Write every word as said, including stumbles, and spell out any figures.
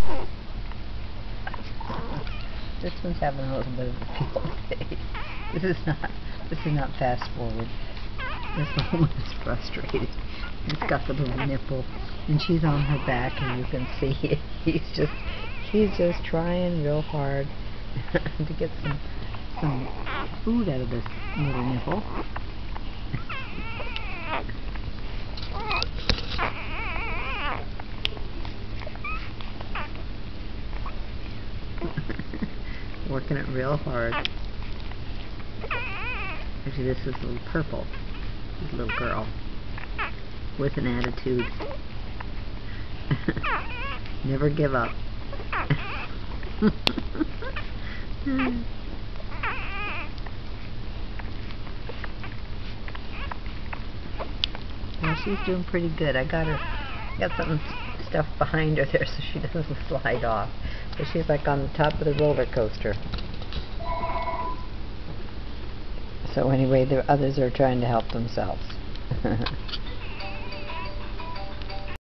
This one's having a little bit of a field day. This is not, this is not fast forward. This little one is frustrated. He's got the little nipple, and she's on her back, and you can see it. He's just, he's just trying real hard to get some, some food out of this little nipple. Working it real hard. Actually, this is a little purple. This little girl with an attitude. Never give up. Well, she's doing pretty good. I got her, got some stuff behind her there so she doesn't slide off. But she's like on the top of the roller coaster. So anyway, the others are trying to help themselves.